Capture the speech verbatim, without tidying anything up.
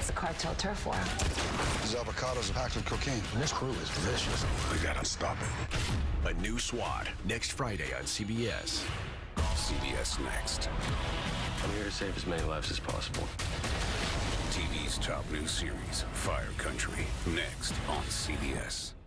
the cartel turf war. These avocados are packed with cocaine. And this crew is vicious. We gotta stop it. A new SWAT, next Friday on C B S. C B S Next. I'm here to save as many lives as possible. T V's top new series, Fire Country, next on C B S.